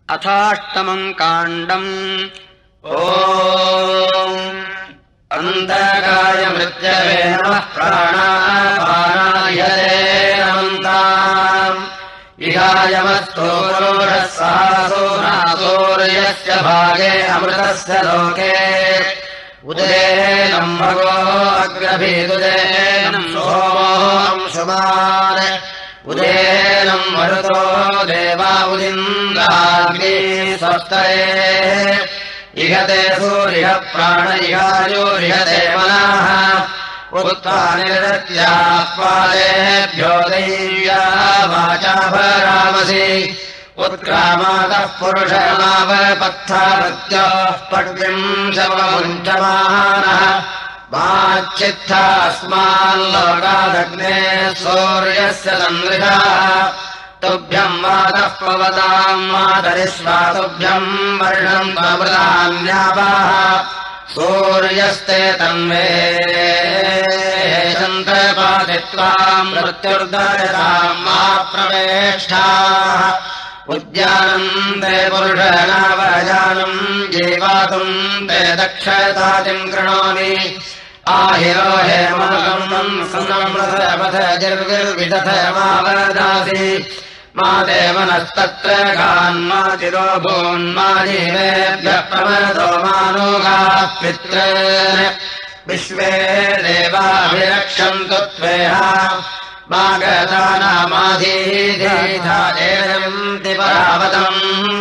अथाष्टमम् काण्डम्। अन्धकाय मृत्यवे नमः प्राणापानायते नमन्ताम् इहायमस्तो पुरुषः सहसोनासूर्यस्य भागे अमृतस्य लोके उदेनम् भगो अग्रभीदुदेनम् सोमो अंशुमान् उदेनम् मरुतो देवा उदिन्द्राग्नि स्वस्तये इहते सूर्यः प्राण इहायोरिहते मनः उत्तानिरत्यापादेभ्यो दैव्या वाचा भरामसि उत्क्रामातः पुरुषमावपत्थावत्योः पट्विम् शवमुञ्चमानः माच्चित्थास्माल्लोकादग्ने सूर्यस्य सन्दृशः तुभ्यम् वातः पवताम् मातरिष्वा तुभ्यम् वर्षम् त्वमृतान्यापाः सूर्यस्ते तन्वे चन्द्रपादित्वाम् मृत्युर्दयताम् मा प्रवेष्ठाः उद्यानम् ते पुरुषनावजानम् जीवातुम् ते दक्षतातिम् कृणोमि आहिरो हेमकम् सुनमृतपथजिर्विदथमावदासि मा देवनस्तत्र गान्मातिरो भून्मा जीवेभ्यः प्रमदो मानुगाः पितॄन् विश्वे देवाभिरक्षन्तु त्वेह मा गतानामाधीधीधायन्ति परावतम्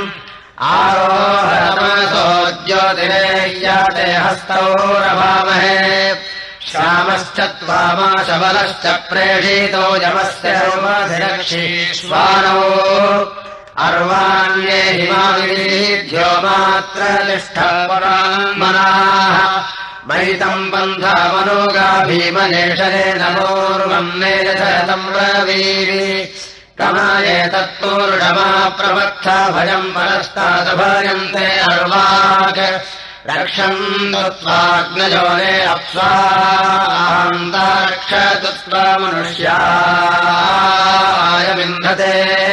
आरोहतमसो ज्योतिरेय्याते हस्तौरभामहे श्यामश्च त्वामाशबलश्च प्रेषितो यमस्य उपधिरक्षीष्वाणो अर्वाण्ये हिमाविधीभ्यो मात्र निष्ठपरान्मनाः मयितम् पन्थामनुगा भीमनेशरे नमोर्वम् नेयथतम् ब्रवीमि कमाये तत्पूर्णमा प्रवक्ता भयम् परस्तादभयन्ते अर्वाक् रक्षन्तु त्वाग्नजोरे अप्स्वान्तारक्षतु त्वमनुष्याय विन्धते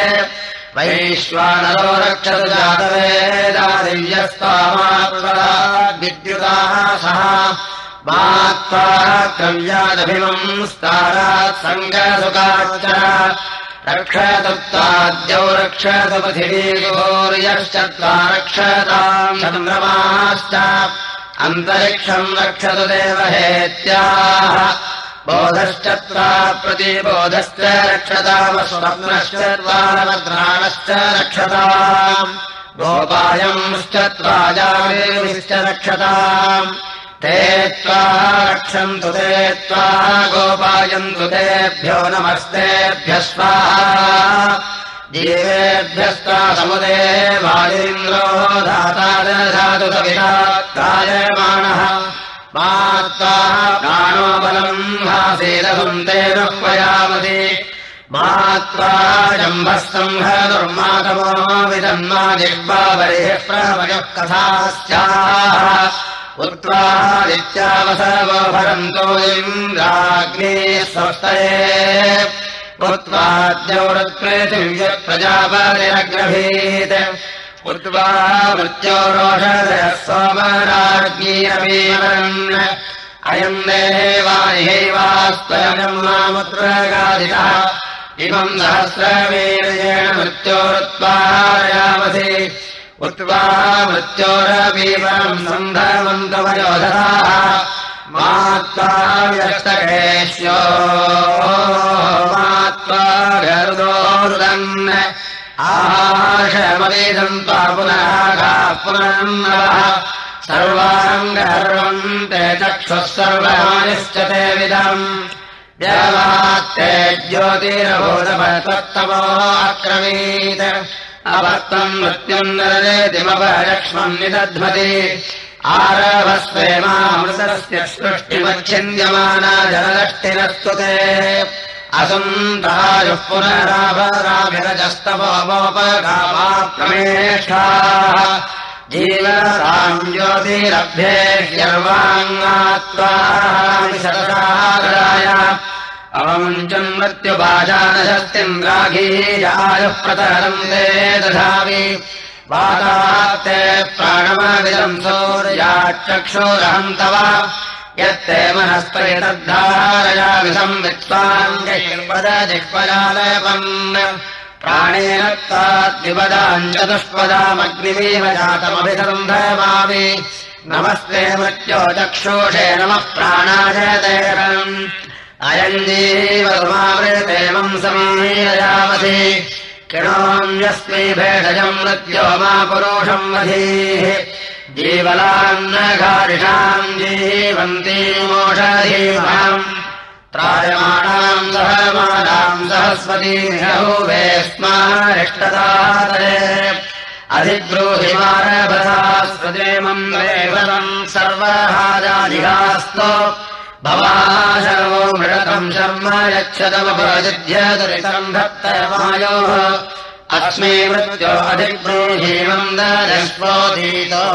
वैश्वानरो रक्षतु जातवेदा दिव्यस्त्वामात्मदा विद्युताः सह मा त्वा क्रव्यादभिमम् स्तारात् सङ्गसुखाच्च रक्षतु त्वाद्यौ रक्षतु पृथिवीगोर्यश्च त्वा रक्षताम् चन्द्रमाश्च अन्तरिक्षम् रक्षतु देवहेत्याः बोधश्च त्वा प्रतिबोधश्च रक्षतामस्वप्नश्च त्वा नवद्राणश्च रक्षताम् गोपायंश्च त्वा जागृतिश्च रक्षताम् ते त्वा रक्षन्तु ते त्वा गोपायन्तु तेभ्यो नमस्तेभ्यः स्वाहा जीवेभ्यस्त्वा समुदे वायुरिन्द्रो धाता दधातु सविता कायमानः मा त्वा प्राणो बलम् हासेदहुम् तेन पयामति मा त्वा जम्भस्तम्भदुर्मातमो विदन्मा जिह्वावरिः प्रवयः कथास्याः उत्त्वादित्यावसवो भरन्तो इन्द्राग्ने स्वस्तये उत्त्वाद्यौरत्प्रेथिव्यः प्रजापतिरग्रभीत् उत्त्वा मृत्योरोषधयः सोमराज्ञीरवीवरन् अयम् देवानिहैवास्त्वयम् मामुत्रगादितः इमम् सहस्रवीर्येण मृत्योरुत्पारयामसि उत्त्वा मृत्योरवीवरम् सन्धमन्तवयोधराः मा त्वा व्यस्तकेश्यो मा त्वा गरुदोरुदन् आहाशमवेदम् त्वा पुनः गाः पुनर्नवः सर्वाङ्गर्वम् ते चक्षुः सर्वमानिश्च ते विदम् देवात्ते ज्योतिरभूतपत्तमो अक्रमीत् अवर्तम् मृत्युम् नरदेतिमपलक्ष्मम् निदध्मति आरभस्वे मामृतस्य सृष्टिमच्छिन्द्यमाना जलदष्टिरस्तु ते असन्तायुः पुनराभराभिरजस्तमोपगामाप्रमेष्ठाः जीवताम् ज्योतिरभ्ये ह्यर्वाङ्गात्वानि शतसागराय अवमुञ्चन् मृत्युपाजानशस्तिन्द्राघीयायुः प्रतरम् ते दधामि वाताते प्राणमविदम् सूर्याच्चक्षुरहम् तव यत्ते मनस्परितद्धारयामि संवित्त्वाम् जिह्वजालयपन् प्राणेन त्वाद्विपदाम् चतुष्पदामग्निमेव जातमभिसन्धमामि नमस्ते मृत्यो चक्षुषे नमः प्राणाय देवम् अयम् जीवमावृतेमम् समीरयामसि किणोऽन्यस्मै भेषजम् मृत्यो मा पुरुषम् वधीः जीवलान्नघारिषाम् जीवन्तीमोषधीमाम् त्रायमाणाम् सहमानाम् सहस्वतीहुवे स्मारिष्टदातये अधिब्रूहिमारभसा स्वदेमम् वेवरम् सर्वहाजादिहास्तो भवाशर्वो मृडतम् शर्म यच्छतमपजिध्यदुरितम् धत्तयमायोः अस्मै मृत्यो अधिब्रूहीमम् दशस्वोदीतो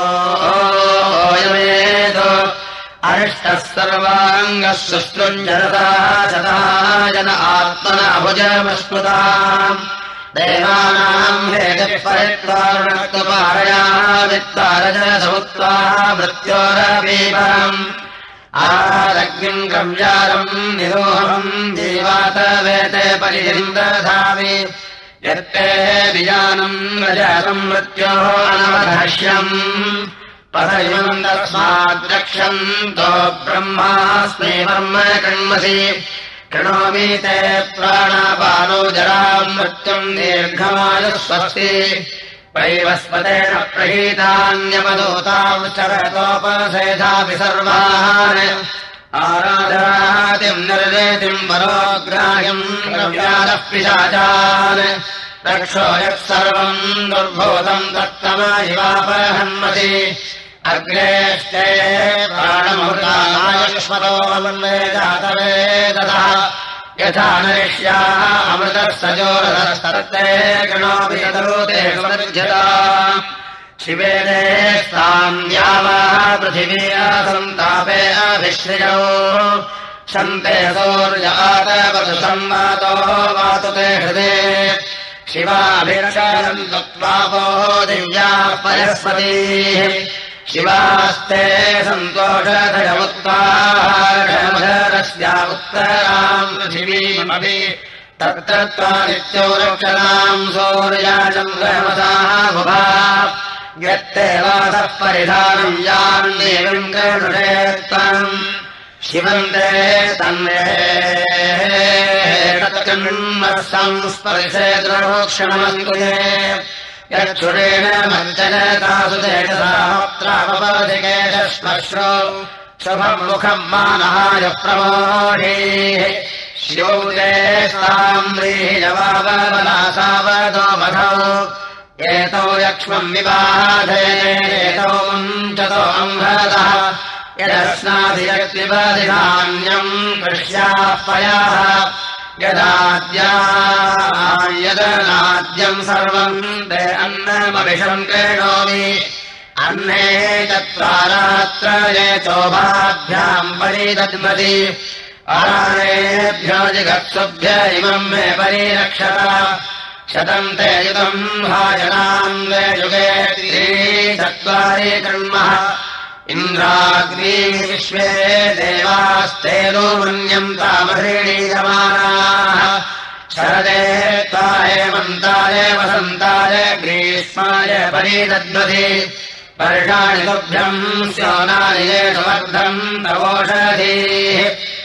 यमेतो अरिष्टः सर्वाङ्गः सुष्टुञ्जरता शता जन आत्मन अभुजमस्मृताम् देवानाम् हेतिः परित्वारुणत्वपारया वित्तारज समुत्वा मृत्योरपीपम् आरग्निम् गम्यारम् निरोहम् जीवातवेते परिचिन्दधामि यत्ते विजानम् रजसम् मृत्योः अनवधश्यम् पथयम् तस्माद्रक्षम् तो ब्रह्मास्मै वर्म कृण्मसि कृणोमि ते प्राणापानो जराम् मृत्युम् दीर्घमायुः स्वस्ति वैवस्पतेन प्रहीतान्यपदूताम् शरतोपसेधापि सर्वान् आराधनातिम् निर्देतिम् परोग्राह्यम् द्रव्यादः पिशाचान् रक्षो यत्सर्वम् दुर्भूतम् तत्तमयिवापहन्मति अग्रेष्टे प्राणमृतायुष्मतो वन्दे जातवेदतः यथा नरिष्याः अमृतः सजोरतस्तत्ते गणोऽपि यतरूते सुमृज्यता शिवेदे स्ताम् द्यावाः पृथिवी असन्तापे अभिश्रियौ शन्ते सौर्यातपतु संवातो वातु ते हृदे शिवाभिरक्षयन्तु त्वापो दिव्याः पयस्पतीः शिवास्ते सन्तोषधयमुत्ताहारस्या उत्तराम् पृथिवीमपि तत्र त्वा नित्यो रक्षताम् सौर्याचन्द्रमसाः बुभा यत्ते वासः परिधानम् यान्देवीम् कर्णुषे त्वम् शिवन्ते तन्मे तत्कन्मः संस्पर्शे द्रोक्षणमन्तुये यच्छुरेण मञ्चनतासु तेजसात्रापपदिकेशश्मश्रो शुभम् मुखम् मानहाय प्रमोढीः शिवौते साम्रीयवावबलासावदो मधौ एतौ यक्ष्मम् विबाधेनेतौ मुञ्चतो अम्भदः यदस्नाधियत्विबधिधान्यम् कृष्याः पयाः यदनाद्यम् सर्वम् ते अन्नमभिषम् क्रीणोमि अन्ने चत्वारात्र ये चोभाभ्याम् परिदद्मति आनेभ्यो जिगत्सुभ्य इमम् मे परिरक्षत शतम् ते युतम् भाजनाम् वे युगे चत्वारि कर्मः इन्द्राग्नी विश्वे देवास्तेनो मन्यम् तामहीणीयमानाः शरदे त्वाय हेमन्ताय वसन्ताय ग्रीष्माय परिदद्मति वर्षाणि तुभ्यम् स्योनानि येषुमर्धम् तवोषधीः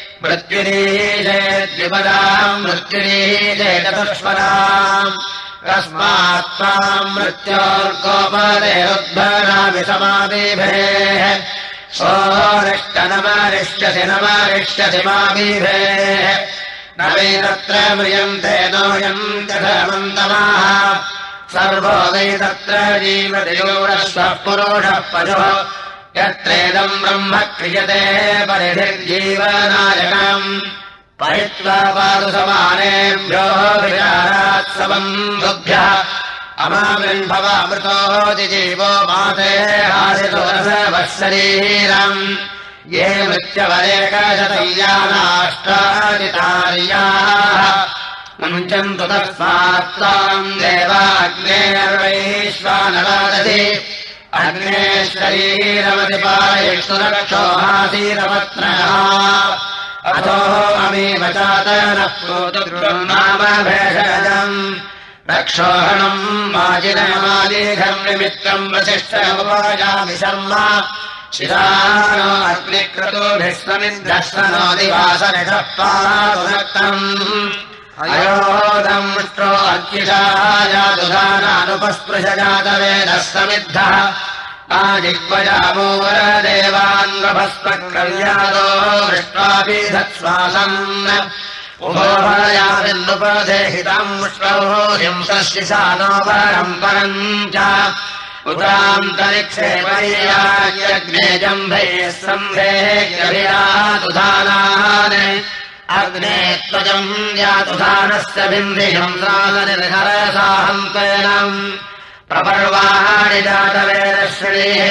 मृत्युरीशेद्विपदाम् मृत्युरीशे चतुष्पदाम् कस्मात् त्वाम् मृत्योर्गोपदेरुद्भरामि समाबिभेः सोरिष्टनमरिष्यसि नमरिष्यसि माबिभेः न वै तत्र म्रियन्ते नोऽयम् चमन्तमाः सर्वो वै तत्र जीवति योरश्वः पुरुषः पशुः यत्रेदम् ब्रह्म क्रियते परिधिर्जीवनायकम् परित्वा पादु समानेभ्यो विचारात्सवन्धुभ्यः अमाविर्भवामृतो जिजीवो माते हासितोरसवः शरीरम् ये मृत्यवरेकशतय्यानाष्टादितार्याः मुञ्चन्तु तस्मात् ताम् देवा अग्नेर्वैश्वानरादधि अग्ने शरीरमति पारयिष्टु रक्षोहासीरपत्नः अथो अमीव चातनः नाम भेषजम् रक्षोहणम् माजिनमालीघम् निमित्तम् वसिष्ठमुपायामि शर्म शिरानो अग्निक्रतुभिः समिद्धः दिवासनिषः पातुनक्तम् अयोदम् मुष्टो अग्निशायादुधानानुपस्पृश जातवेदः समिद्धः आजिह्वजामूरदेवान्वभस्पक्रव्यादो दृष्ट्वापीधत्श्वासम् उभोभयाविन्नुपदेहितम् मुष्टौ हिंसशिशानो परम् परम् च उतान्तरिक्षे वैयाग्ने जम्भैः सम्भेह्यभिरातुधानान् अग्ने त्वजम् यातुधानस्य बिन्दिहम् सादनिर्हरसाहन्तेनम् प्रपर्वाणि जातवेदश्रेः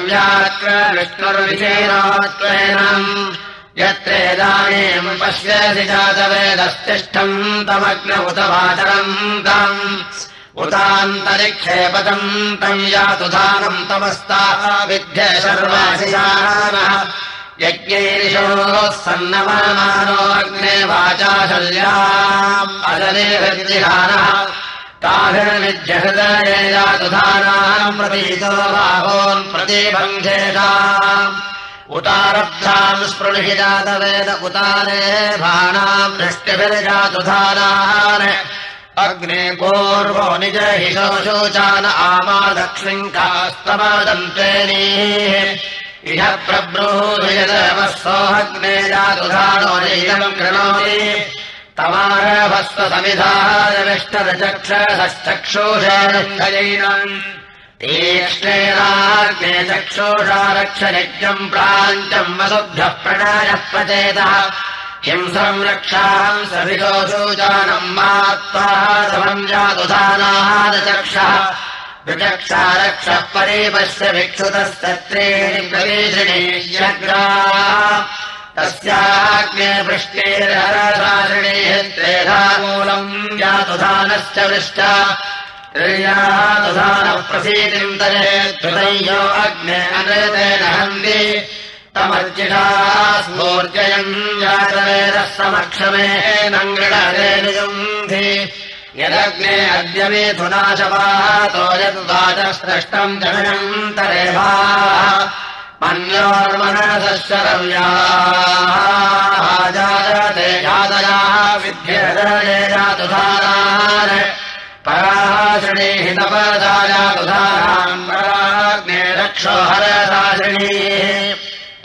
कव्याक्रविष्णुर्विशेनात्वेनम् यत्रेदानीम् पश्यसि जातवेदस्तिष्ठम् तमग्न उत वाचरम् तम् उतान्तरिक्षे पदम् तम् यातुधानम् तमस्ताः विद्य सर्वाशिशानः यज्ञैरिषोः सन्नममानो अग्ने वाचा शल्याम् अजनिर्विद्यहानः ताभिर्विद्यहृदये यातुधानाम् प्रतीतो बाहोन् प्रतिबन्धेषाम् उतारब्धाम् स्पृणिहि जातवेद उतारे भाणाम् दृष्टिभिर्जातुधानान् अग्ने पूर्वो निजहिषो शोचान आमादक्षिङ्कास्तमदन्तेनीः इह प्रब्रूहियदवस्सोऽग्ने जातुधानो नैलम् कृणोति तमारभस्व समिधाय विष्टरचक्षुषश्चक्षुषैनम् तीक्ष्णेनाग्ने चक्षुषा रक्षयज्ञम् प्राञ्चम् वसुभ्यः प्रणयः प्रचेतः हिंसम् रक्षाम् सविशो शोचानम् मात्वा समम् जातुधानादचक्षः विचक्षा रक्षः परिपश्य विक्षुतस्तत्रेणि प्रवीषिणीष्यग्रा तस्याग्ने पृष्टेर्हरसारिणीः त्रेधामूलम् जातुधानश्च वृष्टा त्रियातुधानः प्रसीदिम् तरेद्धृतयो अग्ने अनृतेन हन्ति तमर्जिषा स्फूर्जयम् जातवेदः समक्षमेनम् गृणरेणुयुन्धि यदग्ने अद्य मेधुनाशपातो यद्वाचस्रष्टम् जनयन्तरेभाः मन्योर्मनसश्च रव्याः जायते जातयाः विद्यते जातुधानान् पराश्रिणीः तपसा जातुधानाम् पराग्ने रक्षो हरसाश्रिणीः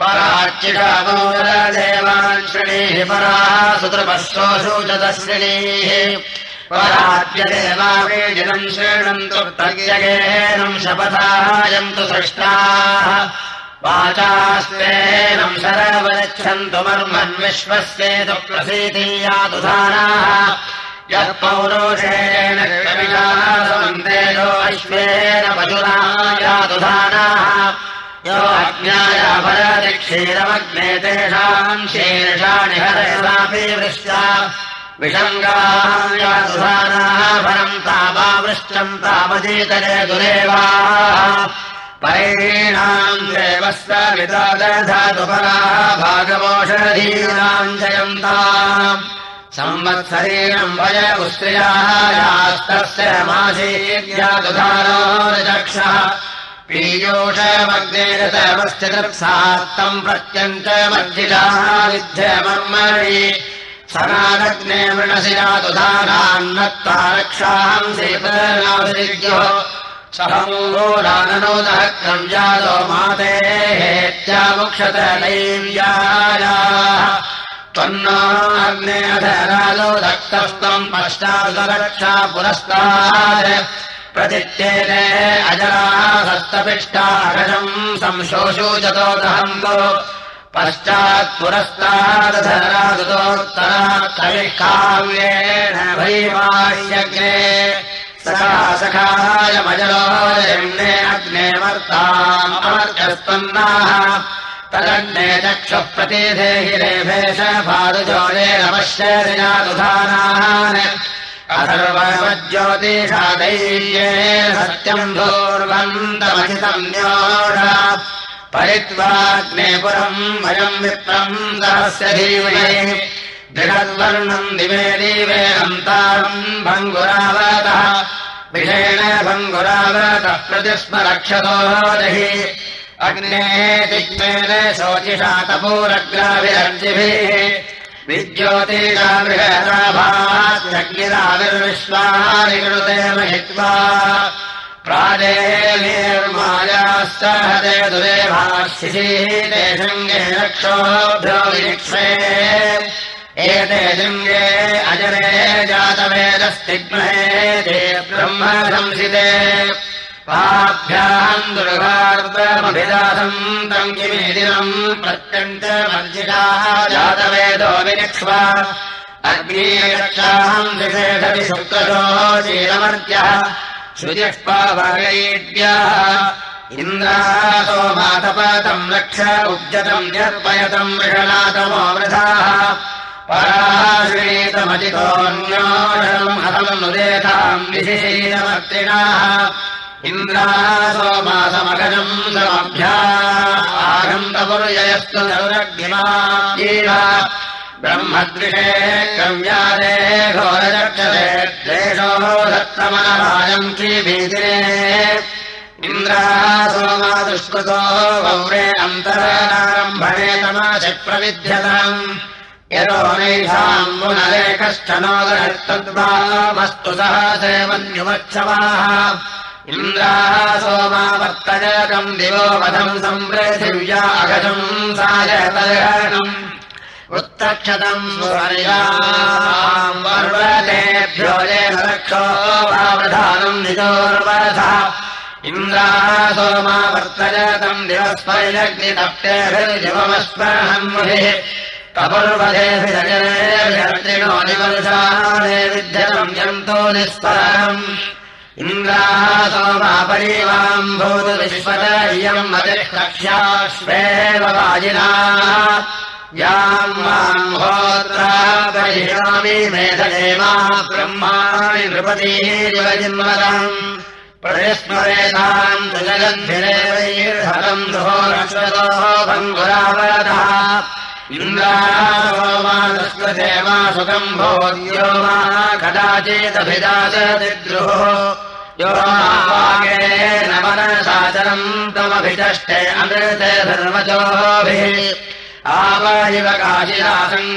पराच्चिषामूलदेवान् श्रिणीः पराः सुतृपश्वशूचतश्रिणीः पराद्यदेवावेजिनम् श्रीणन्तु तज्ञगेनम् शपथायन्तु सृष्टाः वाचास्तेनम् शरवगच्छन्तु मर्मन्विश्वस्येतु प्रसीदीयातुधानाः यः पौरोषेण कविषाः समन्तेजो अश्वेन पशुना यातुधानाः यो अज्ञाय भरति क्षीरमग्ने तेषाम् शीर्षाणि हरसापि वृष्टा विषङ्गाः यातुधानाः भरम् तामावृष्टम् तामजीतरे दुरेवाः परेणाम् देवस्य विदादधातु पराः भागमोषधीनाम् जयन्ताम् संवत्सरीणम् भय उस्त्रियाः यास्तस्य मासीर्यातुधानो रचक्षः पीयूषमग्नेरतमश्चिदृक्सात्तम् प्रत्यञ्चमर्जिताः विद्यमर्मणि सनादग्ने मृणसि जातुधानान्नत्वा रक्षांसि प्रनावसिद्यो सहमूराननोदः क्रव्यादो मातेहेत्यामुक्षत दैव्यायाः त्वन्नो अग्ने अधरालो दत्तस्तम् पश्चादरक्षा पुरस्तात् प्रतित्येते अजराः हस्तपिष्टागजम् संशोषूचतो दहन्तो पश्चात्पुरस्तादधरादुतोत्तरात् कविः काव्येन भैवाह्यग्ने सखा सखायमजरो यम्ने अग्ने मर्ताम् अमर्त्यस्तन्नाः तदग्ने चक्षुः प्रतिधेहि रेभेश भारुजोरेण पश्यति जातुधानान् अथर्वज्योतिषा दैर्येण सत्यम् धूर्वन्तमहितम् न्योढ परित्वाग्ने पुरम् वयम् विप्रम् दहस्य धीमहि बृहद्वर्णम् दिवे दिवे अन्तारम् भङ्गुरावतः विषेण भङ्गुरावतः प्रतिस्मरक्षतो जहि अग्नेः तिक्तेन शोचिषा तपोरग्राभिरर्चिभिः विद्योतिषा बृहदाभात्यग्निराविर्विश्वानि कृते महित्वा प्राजेर्मायाश्च हते दुरेभाशिषीते शृङ्गे रक्षोभ्यो विनिक्षे एते शृङ्गे अजरे जातवेदस्तिग्महे ते ब्रह्म संसिते पाभ्याम् दुर्गार्दमभिदासम् तम् किमेदिनम् प्रत्यन्तमर्जिताः जातवेदो विनिक्ष्वा अग्निरक्षाम् दिशेषति शुक्रशो शीलमर्त्यः श्रुतिः पावगैड्याः इन्द्रासो मातपतम् रक्ष उज्जतम् निर्पयतम् वृषणातमो वृथाः पराश्रीतमजितोऽन्योषम् हतम् नुदेताम् विशिशीलमर्तिनाः इन्द्रासो मासमगजम् समभ्या आगन्तपुर्ययस्तु नरुरग्निमाजीव ब्रह्मद्विषे कव्यादे घोरचक्षते द्वेषो दत्तमनरायम् श्रीभीतिरे इन्द्रासो मादुष्कृतो गौरे अन्तरारम्भणे तमाशि प्रविध्यताम् यतो नैषाम् पुनरेकश्च नोदरस्तद्भामस्तु सहसे मन्युमच्छवाः इन्द्रासो मावर्तजकम् दिवो वधम् सम्पृथिव्या अघजम् सायतर्हणम् उत्तक्षतम् सुवर्याम् वर्वतेभ्यो येन रक्षो वावधानम् निजोर्वरथः इन्द्रासो मावर्तजकम् दिवस्पैलग्नितप्तेभिर्दिवमस्पृहन्मुहिः कपुर्वधेभिरजनेभिर्तिनो निवर्षाणे विद्यतम् यन्तो निःस्परम् इन्द्रासो मापरीवाम् भूत विश्वत इयम् मतिः वाजिना याम् माम् होत्रा परिणामि मेधदेवा ब्रह्माणि नृपतीरिव जिन्वताम् परिस्मरेताम् तु जगद्भिरेवैर्हतम् दुहो रक्षतोः भङ्गुरावरतः इन्द्रासो मातस्कृते मा सुखम् भोद्यो मा कदाचिदभिदासदिद्रुः यो मावाकेन मनसाचरम् तमभिचष्टे अमृते धर्मजोभिः आवहिव काशिना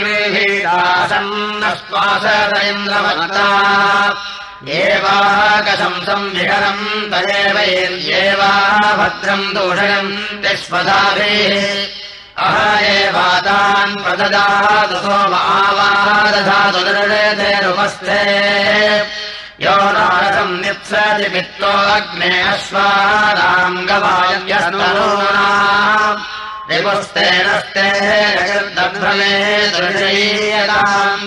सङ्गृहीतासन्नश्वासत इन्द्रवत्ता एवाकशंसम् विहरम् तदेवैर्येवा भद्रम् दूषयम् तिष्पदाभिः अह एवातान् प्रददातु सोम आवादधातु निर्णेतेरुपस्थे यो नारसम् निप्सति पित्तो अग्ने अश्वानाम् गवायस्तनूनाम् रिपुस्तेनस्ते जगद्दभ्रमे दृढीयताम्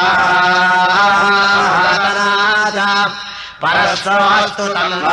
तन्वातनाच परस्वस्तु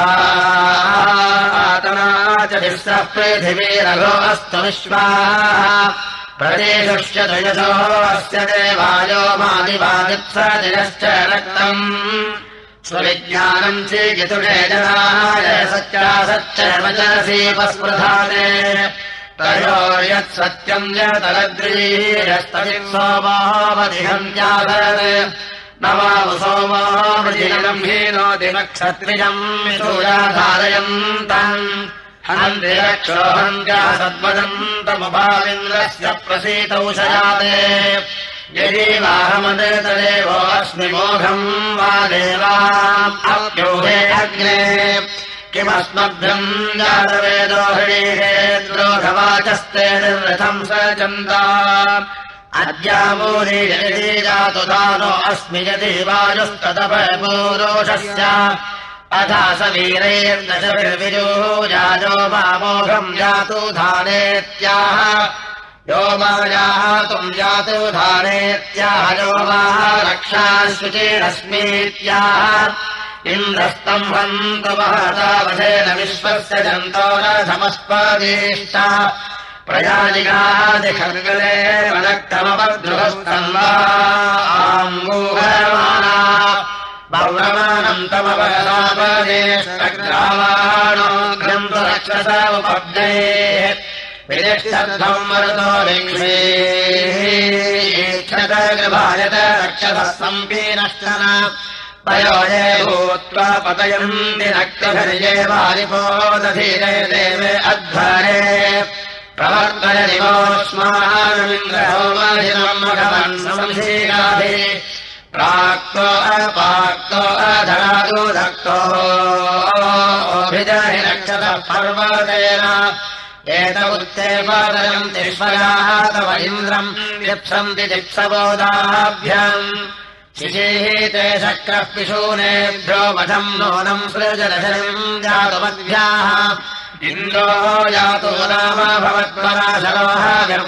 तन्वातनाच विश्वः पृथिवीरघो अस्तु विश्वाः प्रदेशश्च त्रयसो अस्य देवायो मादिवादित्सदिनश्च रक्तम् स्वविज्ञानम् श्रीयतुषे जनाय सच्चासच्च वचसि पस्पृधाने तयोर्यत्सत्यम् यतरद्रीरस्तदिक् सोमावधिहन्त्याभरत् न वावु सोमो वृजिनम् हीनोति नक्षत्रियम् विशूराधारयन्तम् हन्ति रक्षो हन्त्या सद्वदन्तमुभाविन्द्रस्य प्रसीतौ शयाते यदि वाहमदेतदेवो अस्मि मोघम् वा देवाम् अप्योहे अग्ने किमस्मभ्यम् जातवेदो हृणीहे द्रोघवाचस्ते निर्वृथम् स चन्दा अद्यामूरी यदि जातु दानो अस्मि यदि वायुस्तदपपूरोषस्य अथा स वीरैर्दशभिर्विजूजाजो मामोघम् जातु धानेत्याह यो मा यातुम् जातु धानेत्याह यो मा रक्षाश्रुचेरस्मीत्याह इन्द्रस्तम्भम् महतावधेन विश्वस्य जन्तो न समस्पदेश्च प्रयाजिगादिखर्गले मनक्तमपद्रुहस्तन्वाङ्गूहमाना पौरमानम् तमवरापदेष्टग्रावाणोऽग्रम् तु रक्षसा उपब्देः विदिष्टर्थम् मरुतो विङ्क्षेक्षतगृभायत रक्षसः सम्पीनश्चन पयोजे भूत्वा पतयन्ति रक्तभिर्ये वारिपो दधीरे देवे अध्वरे प्रवर्तय दिवोऽस्मानमिन्द्रहोमधिरम् भगवन् संशीगाधि प्राक्तो अपाक्तो अधरादो धक्तो अभिजहि रक्षतः पर्वतेन एत उत्तेपादयम् तिष्वयाः तव इन्द्रम् लिप्सन्ति दिप्सबोधाभ्याम् शिशीते शक्रः पिशूनेभ्यो वधम् नूनम् सृजदशनिम् जातुमद्भ्याः इन्द्रो जातो नाम भवत्पराशरोः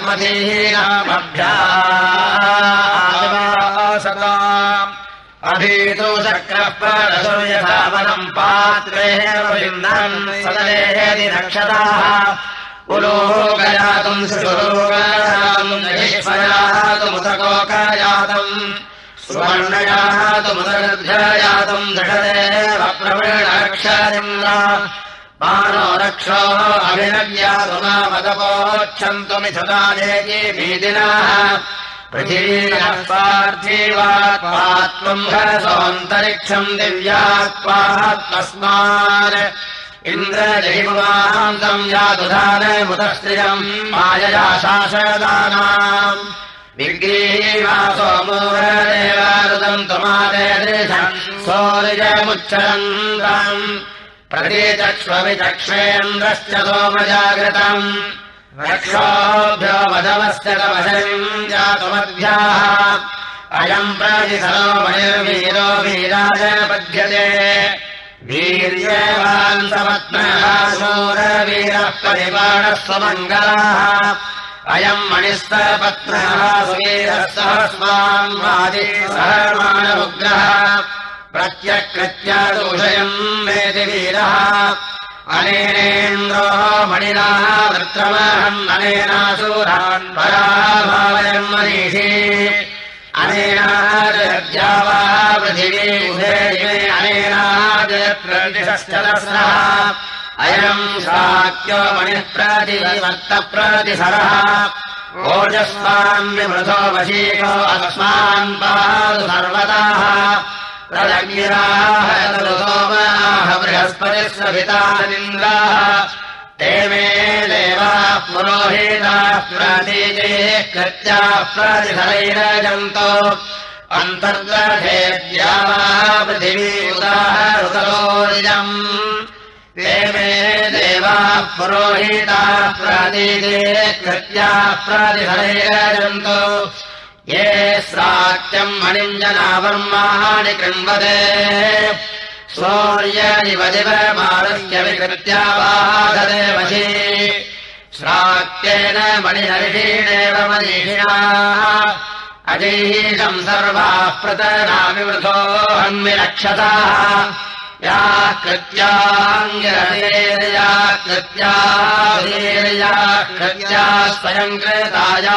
गर्मधीनामभ्यासताम् अभीतो शक्रः परशो यथा वनम् पात्रेः विन्दन् सदलेहेति रक्षताः पुलोकयातुम् शिशुरोगयातुम् जयेश्वयातुमुदकोकयातुम् सुवर्णयातुमुदगर्भयातुम् दशदेव प्रवीणरक्षादिन्द्र मानो रक्षो अभिनव्यातुमामदपोच्छन्तु मिथुतानेकी भीदिनाः पृथिवीरस्वार्थीवात्त्वम् हरसोऽन्तरिक्षम् दिव्यात्पात्मस्मान् इन्द्रजहिमुवान्तम् यातुधानमुतस्त्रियम् मायया शासदानाम् विग्रीवासो मूलदेवारुदम् त्वमादेदृशम् सौर्यमुच्चरन्तम् प्रतीचक्ष्वविचक्ष्वेन्द्रश्च सोमजागृतम् रक्षोभ्यो वधवश्च तवशनिम् जातुमद्भ्याः अयम् प्रतिसरो मयुर्वीरो वीराय पद्यते वीर्यवान् समत्नः शूरवीरः परिपाणः स्वमङ्गलाः अयम् मणिस्तपत्नः सुवीरः सहस्वान्वादी सहमानमुग्रः प्रत्यकृत्या दूषयम् वेति वीरः अनेनेन्द्रो मणिनाः वृत्रमहम् अनेनासूरान् पराभावयम् मनीषी अनेनाद्यावा पृथिवी उभे अनेनाद्प्रतिशश्चरस्रः अयम् शाक्यो मणिः प्रतिवर्तप्रतिसरः ओजस्वान् विमृतो वशीको अस्मान् पातु सर्वदाः तदग्निराः तदुसोमाः बृहस्पतिस्वभितानिन्द्राः ते मे देवाः पुरोहिताः प्रतीतेः कृत्याः प्रतिसरैरजन्तो अन्तर्दधेद्यावाः पृथिवी उदाहरुतरोर्यम् ते मे देवाः पुरोहिताः प्रतीतेः कृत्याः प्रतिसरैरजन्तो ये स्राक्यम् मणिञ्जनावर्माणि कृण्वते शौर्य इव दिवमारुह्य विकृत्या बाधते वशी श्राक्येन मणिहर्षीणेव मनीषिणाः अजीशम् सर्वाः प्रतनाविवृतो हन्विरक्षताः या कृत्याङ्गिरतेर्या कृत्या कृत्या स्वयम् कृताया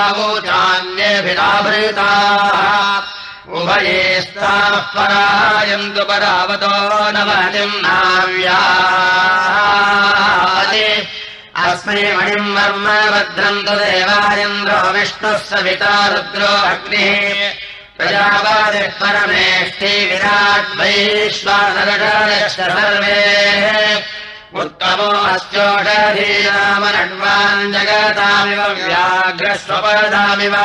वोचान्येभिराभृताः उभयेस्ताः परायन्तु परावतो नवतिम् नाव्याति अस्मै मणिम् वर्म भद्रन्तु देवायन्द्रो विष्णुः सविता रुद्रो अग्निः प्रजापतिः परमेष्ठी विराट् वैश्वानरश्च सर्वे उत्तमो अस्योषधीनामनड्वान् जगतामिव व्याघ्रस्वपदामिव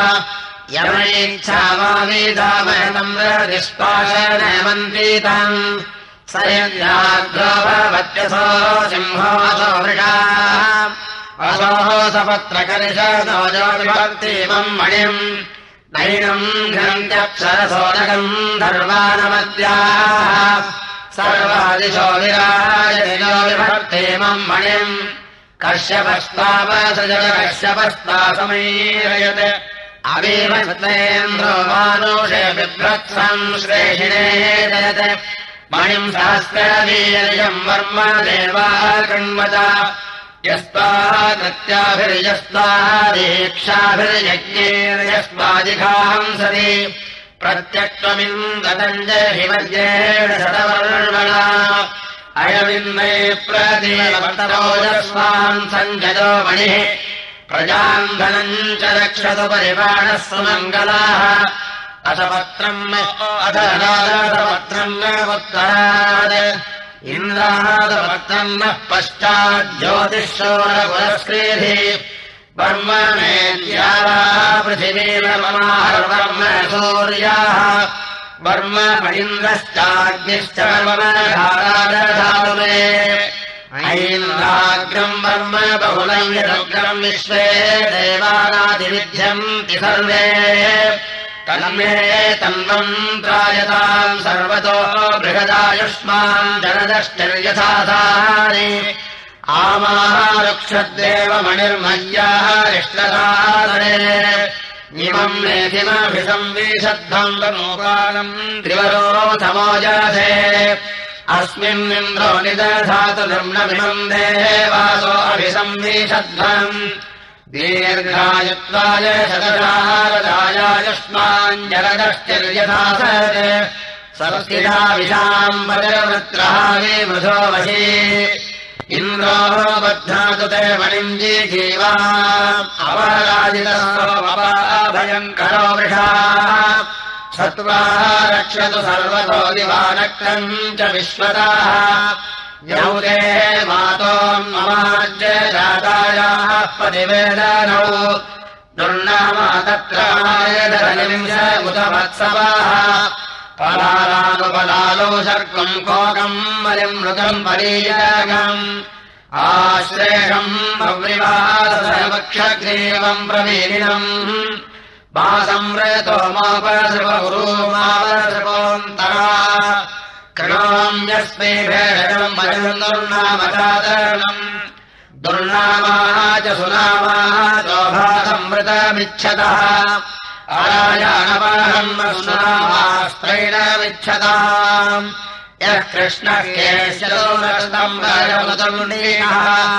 यमैच्छामावीधामयतम् प्रतिष्पाशनमन्त्रीतम् स यद्व्याघ्रो भवत्यसो सिंहोऽसो वृषाः असोः सपत्रकर्षतो ज्योतिभक्तिमम् मणिम् नैनम् घ्नन्त्यप्सरसोदकम् धर्वानमद्याः सर्वादिशो विराजतिनो विभक्तिमम् मणिम् कश्यपस्तापसृजत कश्यपस्तासमैरयत् अवीवस्तेन्द्रो मानुषे बिभ्रत्सम् श्रेषिणे दयत् मणिम् सहस्रवीर्यम् वर्म देवाः कृण्वत यस्त्वाकृत्याभिर्यस्त्वा दीक्षाभिर्यज्ञैर्यस्त्वाजिघाहंसति प्रत्यक्त्वमिन्दतम् जहि वज्रेण शतवर्मणा अयमिन्मे प्रतिवर्तरोजस्वान् सञ्जयो मणिः प्रजाम् धनम् च रक्षतु परिपाणः सुमङ्गलाः अथ पत्रम् अथ नादपत्रम् न उत्तरात् इन्द्रादपत्रम् नः पश्चाज्ज्योतिःशोरपुरस्क्रीधि वर्म मेद्यावा पृथिवीर्ममाहर्वर्म सूर्याः वर्म इन्द्रश्चाग्निश्च वर्मधारादधातु मे ऐन्द्राग्रम् वर्म बहुलम् यदग्रम् विश्वे देवानादिविध्यन्ति सर्वे तन्मे तन्वम् त्रायताम् सर्वतो बृहदायुष्मान् जनदश्चर्यथासानि आमारुक्षद्देव मणिर्मय्याः रिष्टसादरे इमम् मेधिमभिसंविशद्धम् वनोपानम् त्रिवरोऽथमोजसे अस्मिन्निन्द्रो निदधातु निर्मणमिमम् देवासो अभिसंविशद्धम् दीर्घायुत्वाय शतशारदायायुष्माञ्जलदश्चर्यथासत् संस्थिताविषाम् वज्रवृत्रः विमृधो वशी इन्द्रो बध्नातु ते मणिम् जीवा अवराजितोऽभयङ्करो वृषाः सत्त्वा रक्षतु सर्वतो दिवानक्तम् च विश्वताः यौते मातोऽमाज्य जातायाः पतिवेदनौ दुर्नामा तत्रायदलिंशमुतवत्सवाः पलालानुपलालो शर्कम् कोकम् बलिम् मृगम् परीयागम् आश्रेषम् अव्रिवासवक्षग्रीवम् प्रवीलिनम् मासंवृतो मापसृपगुरूमावसृपोऽन्तरा कृणोम्यस्मै भेषजम् वचम् दुर्नामचातरणम् दुर्नामाः च सुनामाः शोभासंवृतमिच्छतः अराजानपरहम् सुनामास्त्रैणमिच्छताम् यः कृष्णः केशोरस्तम् राजमुदमुनीयः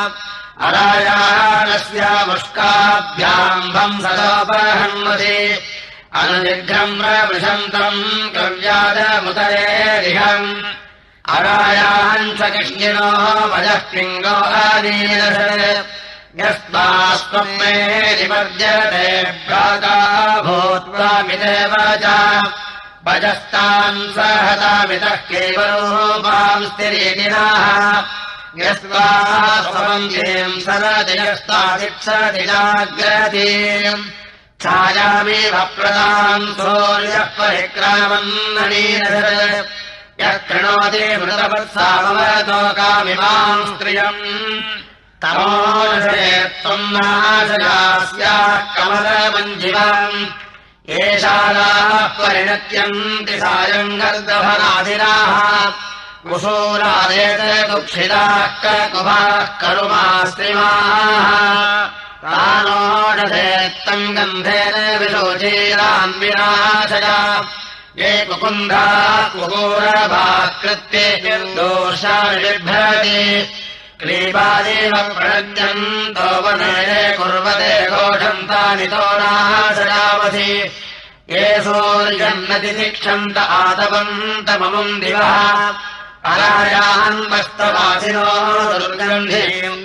अराजानस्यामुष्काभ्याम् भंसतोपहन्वति अनुजिघ्रम् प्रवृशन्तम् कव्यादमुदरेरिहम् अरायान् च कृष्णिनो वजः पिङ्गो आनीरस यस्मास्त्वम् मे निवर्जते भ्राता भूत्वामिदेव च वजस्तान् सहतामितः केवलोपाम् स्थिरीतिनाः यस्मास्त्वमन्तीम् सरदियस्तादित्सति जाग्रतीम् छायामेव प्रदाम् सूर्यः परिक्रामन्ननीरस यः कृणोति मृतवत्सामवतोकामिमाम् स्त्रियम् तमोनसे त्वम् नाशयास्याः कमलमञ्जिवम् येषालाः परिणत्यन्ति सायम् गर्दभनादिनाः कुशूरादेत कुक्षिताः ककुभाः करुमास्त्रिमाः तानोषसे त्वम् गन्धेन विशोचीरान् विनाशया ये कुकुन्धाः कुकूरभाः कृत्ये निर्दोषान् बिभ्रति क्लीबादेव प्रणत्यन्तो वने कुर्वते घोषन्तानि तो नाशयावसि ये सूर्यन्नतितिक्षन्त आतपन्तममुम् दिवः अरायान्वस्तवासिनो दुर्गन्धीम्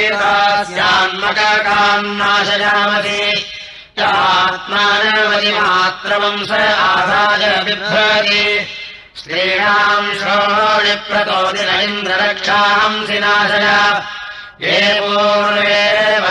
लोहितास्यान्मकान्नाशयामसि चात्मानवतिमात्रवंस आसाय बिभ्रति स्त्रीणाम् श्रोणिप्रतोदिन इन्द्ररक्षांसि नाशय ये पूर्वे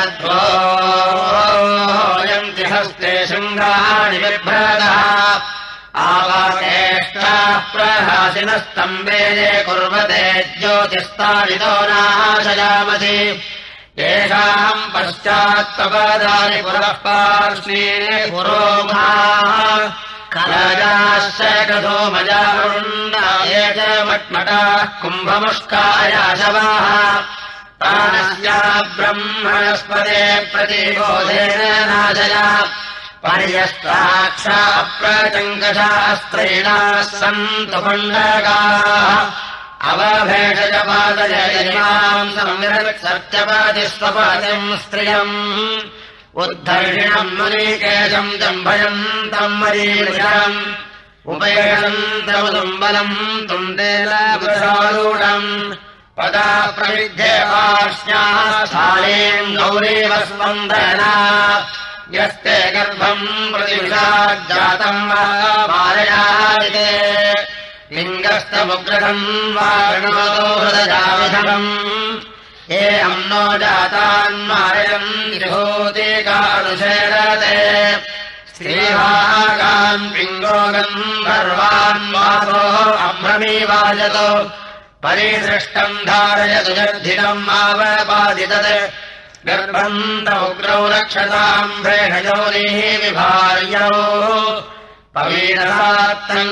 वध्वोयन्ति हस्ते शृङ्गाणि बिभ्रतः आवाकेष्टाः प्रहासिनस्तम्बे ये कुर्वते ज्योतिस्ताडितो नाशयामसि येषाम् पश्चात्तपदानि पुरः पार्श्वे पुरोमाः कलजाश्च कथोमजारुण्डाये च मट्मटाः कुम्भमुष्कायाशवाः प्राणस्या ब्रह्मणस्पते प्रतिबोधेन नाशया पर्यस्ताक्षा प्रचङ्कशास्त्रीणाः सन्तु पुण्डकाः अवभेषज पादजयिमाम् संविरत्सत्यपतिस्वपतिम् स्त्रियम् उद्धर्षिणम् मुनीकेशम् जम्भयन्तम् मरीवृषम् उपयन्तमुदुम्बलम् तुन्देलबुधारूढम् पदा प्रविध्ये वार्ष्ण्याः स्थालीम् गौरीव स्पन्दना यस्ते गर्भम् प्रतिविषाज्जातम् वा मारयादिते लिङ्गस्तमुग्रथम् वारणमतो हृदयाविधम् ये अम्नो जातान्मारयम् विभूतिकानुशेरते श्रीभागान् पिङ्गोगम् गर्वान् मातो अभ्रमीवाजतो परिसृष्टम् धारयतु जर्धितम् आवपादितत् गर्भम् तमुग्रौ रक्षताम् प्रेषयोनिः विभार्यौ पवीरसात्तम्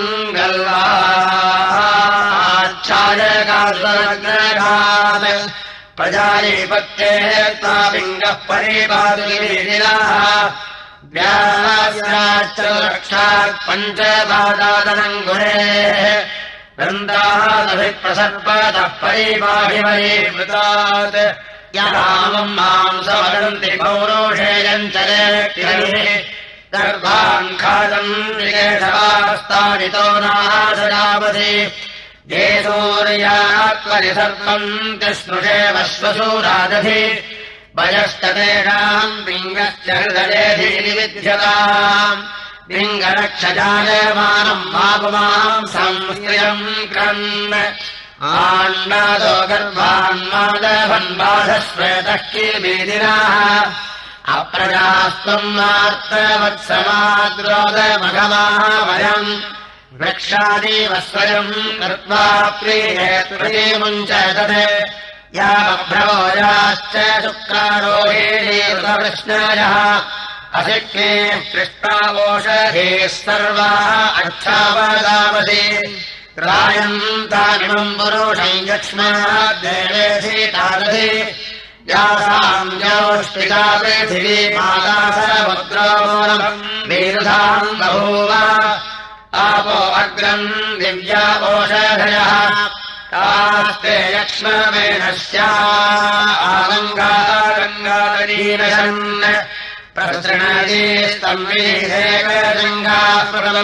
गल्वाच्छायकासुरग्रहात् प्रजालीपत्तेः तापिङ्गः परिपादुगिरिदिनः व्यास्याच्च रक्षात् पञ्चपादादनङ्गुरेः वृन्दादभिप्रसर्पतः परिपाहिमरीवृतात् यहामम् मांसवदन्ति पौरोषेयम् च गर्भान् खादम् निकेशवास्तानितो नासजापति ये सूर्यात्मनिसर्पन्ति स्पृशे वश्वसूरादधि वयश्च तेषाम् पिङ्गश्च हृदयेऽधिविध्यताम् पिङ्गरक्षजायमानम् मापुमाम् संस्त्रियम् क्रन् आण्डादो गर्भान्मादभन् बाधश्वेतः कीर्वीदिनाः अप्रजास्त्वम् मार्तवत्समाद्रोदमघमाः वयम् वृक्षादीव स्वयम् कृत्वा प्रीये त्वयीमुञ्च तत् यावभ्रवोजाश्च शुक्रारोहेणीकृतवृष्णायः अशिक्ने कृष्णावोषधीः सर्वाः अच्छावदामसि त्रायन्तामिमम् पुरुषम् यक्ष्माद्देवेऽधीतादधि यासाम् योष्टिता पृथिवी माता समुद्रोमूलम् वीरुधाम् बभूव आपो अग्रम् दिव्यावोषधयः तास्ते यक्ष्मवेणस्या आगङ्गागङ्गातरीनशन् प्रसृणतीस्तम्वीधेकजङ्गाः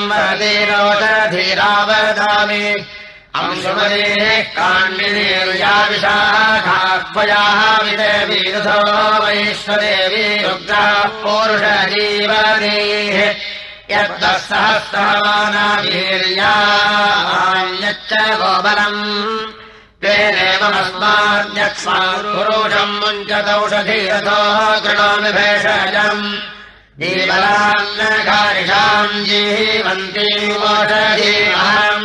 प्रलम्बतीरोषधीरावदामि अंशुमदेः काण्डिनीर्या विशाखाह्वयाः विदेवीरुधो वैश्वदेवी रुद्राः पौरुषजीवनेः यद्दः सहस्रमाना वीर्याण्यच्च गोबलम् तेनेवमस्माद्यक्ष्मापुरुषम् मुञ्चतौषधीरथो कृणोमि भेषजम् जीवलान्नकारिषाम् जीवन्तीमोषधीमहम्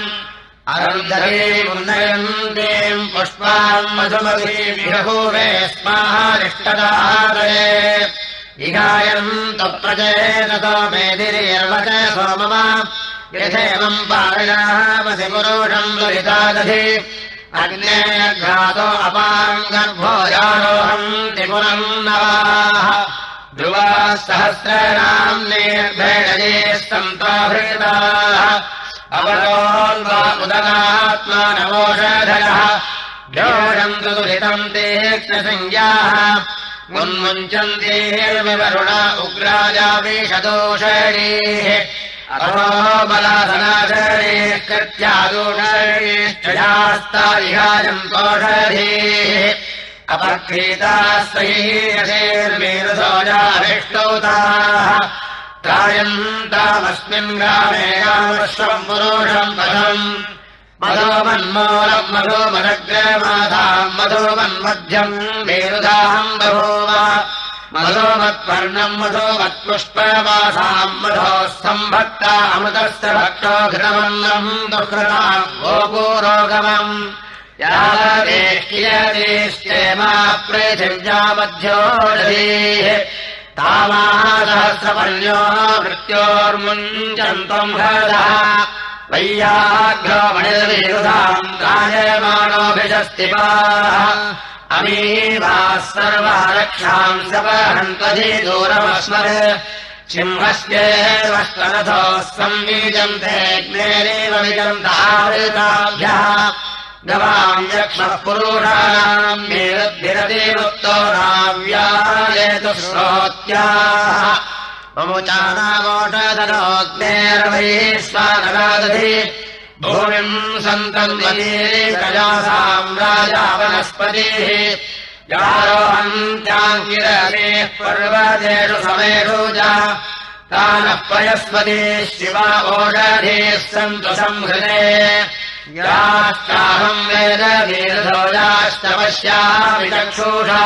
अरुन्धतीमुन्नयन्तीम् पुष्पाम् मधुमतीमिहूवे स्माहारिष्टदादये इगायन्तु प्रचेततो मेदिरीर्वच सोममा यथेवम् पारिणामसि पुरुषम् दुरितादधि अग्नेऽघ्रातो अपाम् गर्भो यारोहम् त्रिपुरम् नवाः ध्रुवाः सहस्राणाम् निर्भेडये सन्ताभृताः अवरोन्वा उदगात्मानवोषधयः घोषन्तु दुरितम् तीक्ष्णसंज्ञाः मुन्मुञ्चन्तीर्विवरुण उग्राजावीषदोषणीः अथो बलासनाशरीः कृत्यादोषणीश्चयास्तारिहायम् कोषधीः अपक्रीताः स्वहीयसेर्वीरुसोजाभिष्टौताः त्रायन्तामस्मिन् ग्रामे गामश्वम् पुरुषम् पथम् मधोमन्मूलम् मधोमनग्रमाधाम् मधोमन्मध्यम् वीरुधाम् बभूव मधोमत्पर्णम् मधोमत्पुष्पवासाम् मधोस्तम्भक्ता अमृतस्य भक्तो घृतमन्नम् दुःकृताम् गोपूरोगमम् यादेष्टियदेष्टेमा पृथिव्यामध्योदधीः तामाः सहस्रपर्यो मृत्योर्मुञ्चन्तम् हरदः वैयाघ्रो मणिर्विरुधाम् गायमानोऽभिषस्तिपाः अमीवाः सर्वः रक्षाम् सपहन्त्वधि दूरमस्मत् सिंहस्येवस्तनथोः संवीजन्ते अग्नेरेव विजन्तावृताभ्यः गवाम् यक्ष्मः पुरुषाणाम् मेरुद्भिरतिरुक्तो राव्यायेतु श्रोत्याः मुमुचानावोषधनोऽग्नेर्वैश्वानरादधि भूमिम् सन्तन्वतीकजासाम् राजा वनस्पतिः यारोहन्त्याङ्गिरमेः पर्वतेषु समेषु च तानः पयस्पतिः शिवा ओषधीः सन्तु संहृते याश्चाहम् वेद वीरधोजाश्च पश्यामि चक्षुषा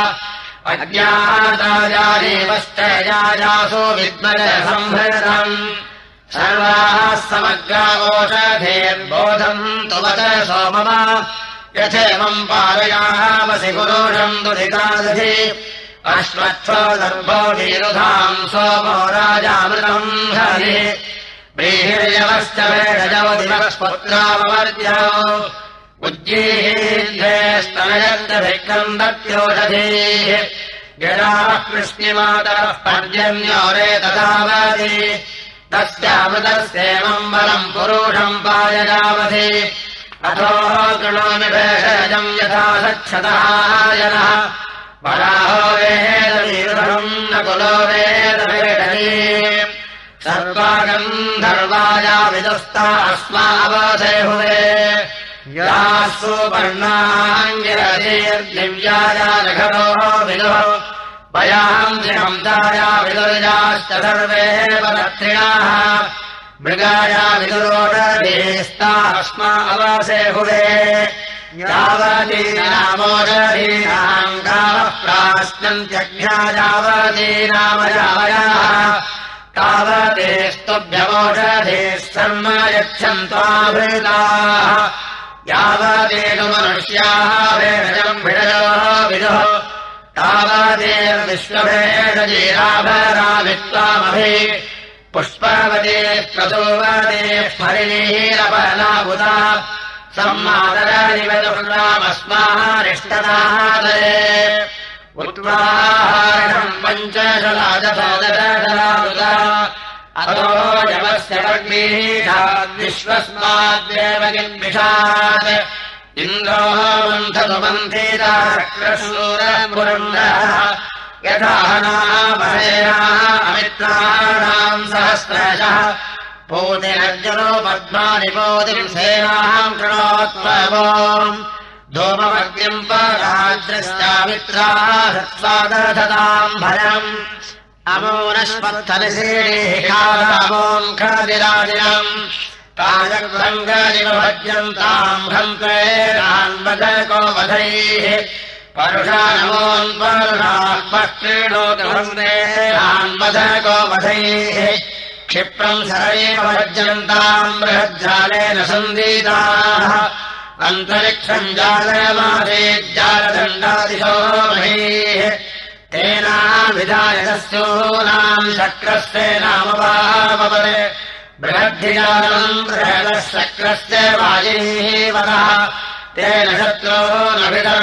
अज्ञातायादेवश्च याजासो विद्मज संहृतम् सर्वाः समग्रावोषधेर्बोधम् तुवत सोमम यथेवम् पारयामसि पुरुषम् दुरितादधि अश्वत्थो दर्भो वीरुधाम् सोमो राजामृतम् हरि ब्रीहिर्यवश्च भेषजो दिवस्पुत्राववर्ज्यो उज्जीहीर्धे स्तनयन्तभिक्खम् दत्योषधीः गिराः कृष्णिमातरः पर्जन्योरे तदावधि तस्यामृतस्येवम् बलम् पुरुषम् पाययावधि अथो कृणोमि भेषजम् यथा सच्छतः जनः वराहो वेदवीरुधम् न कुलो वेदभेषजी सर्वा गन्धर्वाया विदुस्ता अस्मावधेहुवे याः सुपर्णाङ्गिरतीर्दिव्याया रघवो विदुः वयाम् हंसाया विदुर्याश्च सर्वे पदत्रिणाः मृगाया विदुरोषधीस्तास्मावसेहुवे यावतीनामोषधीनाम् गावः प्राश्नन्त्यज्ञा यावतीनामयावयाः तावतेस्तुभ्यमोषधीः सर्म यच्छन्त्वाभृताः यावतेषु मनुष्याः भेषजम् भिषजो विदुः तावतेर्विश्वभेषजीराभराभित्वामभि पुष्पवते प्रसोवते स्मरिणीरपलाबुधा सम्मादरानिवदुर्नामस्माहारिष्टदादरे उत्वाहारणम् पञ्चशलादशलादुधा अतो यवस्य विश्वस्माद्देव किन्विषात् इन्द्रो मन्थतु मन्थिता चक्रशूरपुरन्दः यथा नामहेनाः अमित्राणाम् सहस्रशः पूतिरर्जुनो पद्मानि पोतिम् सेनाम् कृणोत्वम् धूममग्निम् पराद्रश्चामित्राः हृत्वादधताम् भयम् अमोनश्वत्थनिशीलिकामोऽङ्खदिरादिनम् ताजग्भङ्गनिव भज्यन्ताम् हन्त्वेनान्वधको वधैः परुषा नमोऽन्परुषाः पक्रीणोतु हन्तेनान्वधको वधैः क्षिप्रम् सरैव भज्यन्ताम् बृहज्जालेन सन्दीताः अन्तरिक्षम् जालमासेज्जालदण्डादिशो महीः तेनाविधाय तस्योनाम् शक्रस्य नामवापवरे बृहद्धिजालम् बृहदः शक्रस्य वाजीवनः तेन शत्रो न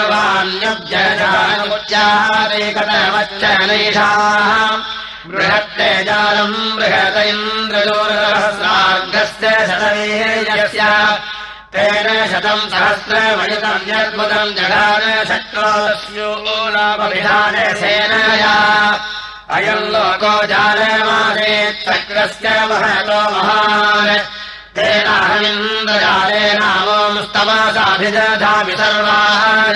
विदर्वान्युज्जजानुच्चारेकतमश्च नैषाः बृहत्ते जालम् बृहत इन्द्रजोरसहस्रार्घस्य शतवीर्यस्य तेन शतम् सहस्रमयुतम् यद्भुतम् जघान शत्रोऽस्योलापविधान सेनया अयम् लोको जालमासेच्चक्रस्य महतो महान् तेनाहमिन्द्रजालेनामोऽस्तमसाभिदधामि सर्वान्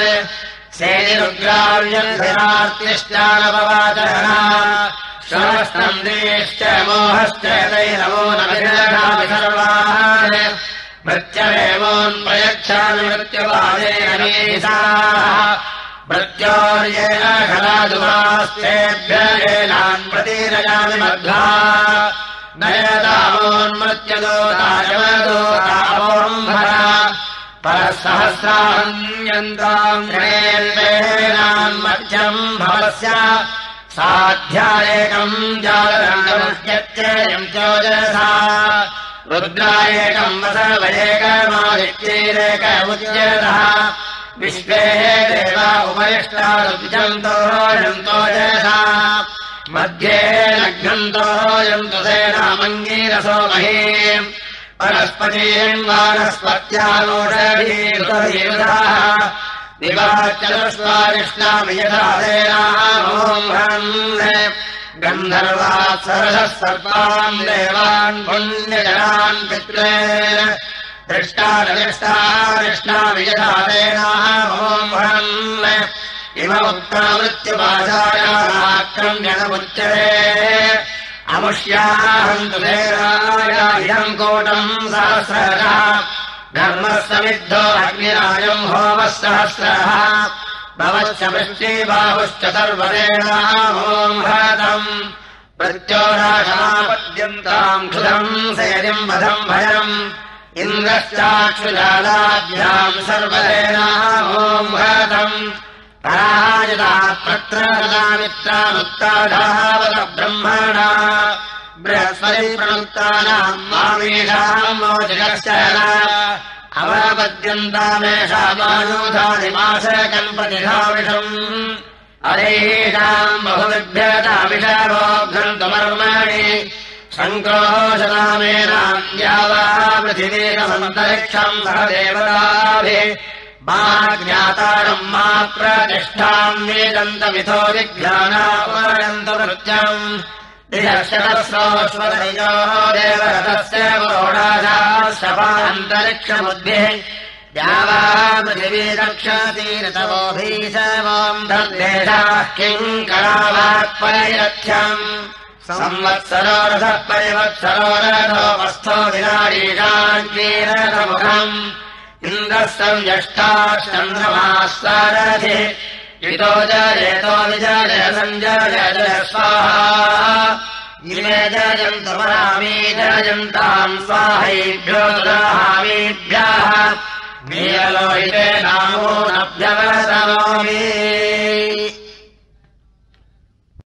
सेनिरुग्राव्यन्धिरार्तिश्चानपवाचरः श्रवस्तम् देश्च मोहश्च तैरवो नभिदधामि सर्वान् मृत्यवेमोन्प्रयच्छामि मृत्युवादेन मीसाः मृत्योर्येण खलादुवास्तेभ्येनान् प्रतिरजामि मध्वा नयतामोन्मृत्यदोतायवदोतामोऽम्भरा परः सहस्रान्यन्ताम् गणेन्वेनान्मध्यम् भवस्य साध्यायेकम् जालदण्डमुह्यत्ययम् चोजसा रुद्रायेकम् वसवयेकमादित्यैरेक उच्यतः विश्वे देवा उपरिष्टारुद्यन्तो जसा मध्ये लग्नन्तो यन्तु सेनामङ्गीरसो महीम् वनस्पतीम् वानस्पत्यानोषधीरुतधीरुधाः दिवाचलस्वारिष्णामि यथा देनामोहन् गन्धर्वात्सरसः सर्वान् देवान् पुण्यजनान् पित्रे दृष्टानिष्टानिष्णामि यथा देनामोहन् इममुक्तामृत्युपाशायाक्रम्यनमुच्यते अमुष्याहन्तु देवायाम् कोटम् सहस्रः धर्मः समिद्धो अग्निराजम् होमः सहस्रः भवश्च वृष्टिबाहुश्च सर्वदेवामोम् भरतम् प्रत्योराशापद्यन्ताम् क्षुधम् सेदिम् वधम् भयम् इन्द्रश्चाक्षुजालाभ्याम् सर्वदेवामोम् भरतम् परायता प्रत्रदामित्रानुत्ताधावत ब्रह्मणा बृहस्पति प्रणुक्तानाम् मामेषाम् मोचकश्चन अवपद्यन्तामेषामायूधादिमाशकम् प्रतिधाविषम् अरेषाम् बहुविभ्यताविषयोघ्नन्तुमर्माणि सङ्क्रोशनामेनाम् द्यावा पृथिवीरमन्तरिक्षम् सह देवताभिः मा ज्ञातारम् मा प्रतिष्ठाम् वेदन्तमिथो विज्ञानापरयन्त नृत्यम् दिशशतस्रोऽश्वतयोः देवरथस्य पुरोडाशाश्रपान्तरिक्षमुद्भिः द्यावा पृथिवी रक्षति ऋतवोऽभीशवोम् धर्देशाः किङ्करावाक्परिरथ्यम् संवत्सरो रथः परिवत्सरो रथो वस्थो विराडीशाग्निरथमुखम् इन्द्रः संज्यष्टाश्चन्द्रमाः सारथिः इतो जयतो विजय सञ्जय स्वाहा इमे जयन्तु वरामि जयन्ताम् स्वाहैभ्यो दुराहामीभ्यः नीलोहिते नामो नभ्यवतनोमि।